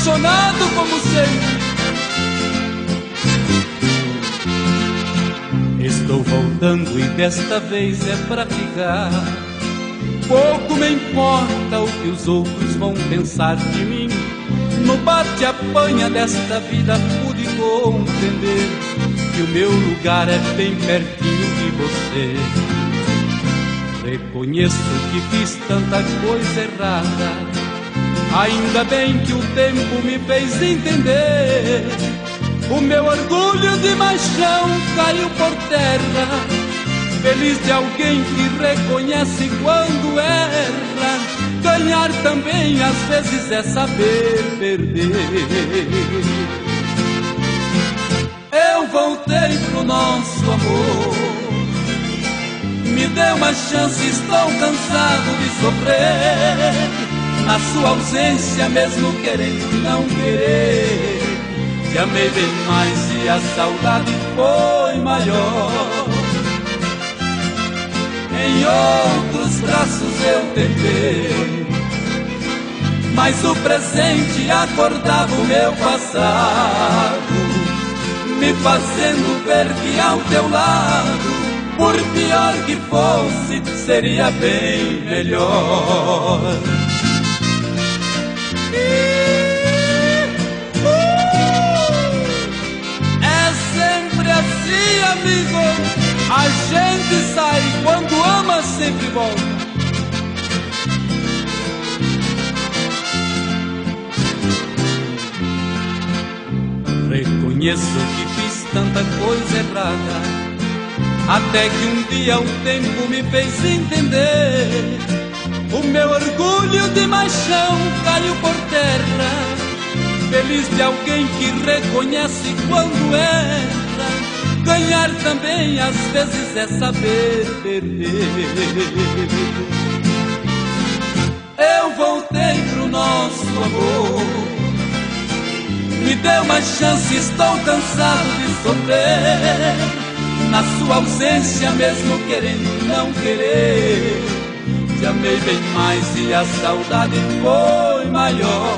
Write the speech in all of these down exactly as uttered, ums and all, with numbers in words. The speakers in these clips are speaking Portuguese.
apaixonado como sempre. Estou voltando e desta vez é pra ficar. Pouco me importa o que os outros vão pensar de mim. No bate-apanha desta vida pude compreender que o meu lugar é bem pertinho de você. Reconheço que fiz tanta coisa errada, ainda bem que o tempo me fez entender. O meu orgulho de machão caiu por terra, feliz de alguém que reconhece quando erra. Ganhar também às vezes é saber perder. Eu voltei pro nosso amor, me dê uma chance, estou cansado de sofrer. Na sua ausência, mesmo querendo não querer, te amei bem mais e a saudade foi maior. Em outros braços eu tentei, mas o presente acordava o meu passado, me fazendo ver que ao teu lado, por pior que fosse, seria bem melhor. É sempre assim, amigo. A gente sai quando ama, sempre volta. Reconheço que fiz tanta coisa errada, até que um dia o tempo me fez entender. O meu orgulho de machão caiu por terra, feliz de alguém que reconhece quando erra. Ganhar também às vezes é saber perder. Eu voltei pro nosso amor, me dê uma chance, estou cansado de sofrer. Na sua ausência, mesmo querendo não querer, te amei bem mais e a saudade foi maior.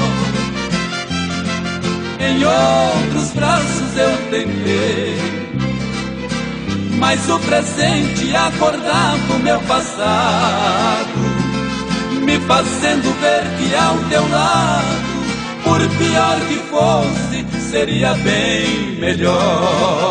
Em outros braços eu tentei, mas o presente acordava o meu passado, me fazendo ver que ao teu lado, por pior que fosse, seria bem melhor.